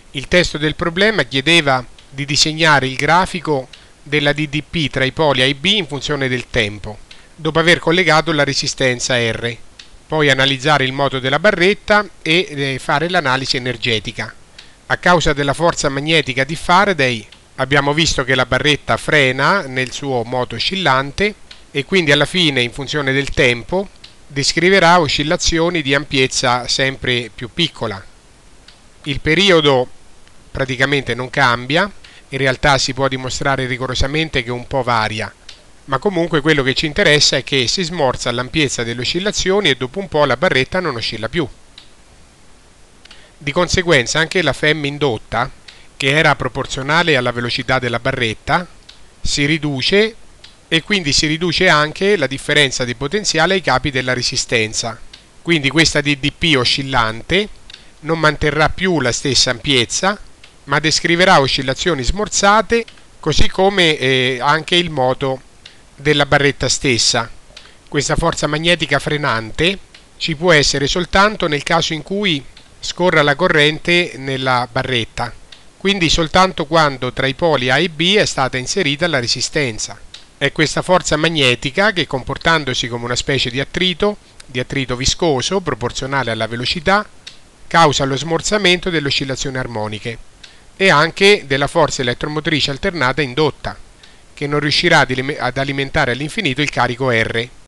Il testo del problema chiedeva di disegnare il grafico della DDP tra i poli A e B in funzione del tempo, dopo aver collegato la resistenza R, poi analizzare il moto della barretta e fare l'analisi energetica. A causa della forza magnetica di Faraday abbiamo visto che la barretta frena nel suo moto oscillante e quindi alla fine, in funzione del tempo, descriverà oscillazioni di ampiezza sempre più piccola. Il periodo praticamente non cambia, in realtà si può dimostrare rigorosamente che un po' varia, ma comunque quello che ci interessa è che si smorza l'ampiezza delle oscillazioni e dopo un po' la barretta non oscilla più. Di conseguenza anche la Fm indotta, che era proporzionale alla velocità della barretta, si riduce e quindi si riduce anche la differenza di potenziale ai capi della resistenza. Quindi questa DDP oscillante non manterrà più la stessa ampiezza, ma descriverà oscillazioni smorzate, così come anche il moto della barretta stessa. Questa forza magnetica frenante ci può essere soltanto nel caso in cui scorra la corrente nella barretta, quindi soltanto quando tra i poli A e B è stata inserita la resistenza. È questa forza magnetica che, comportandosi come una specie di attrito viscoso proporzionale alla velocità, causa lo smorzamento delle oscillazioni armoniche e anche della forza elettromotrice alternata indotta, che non riuscirà ad alimentare all'infinito il carico R.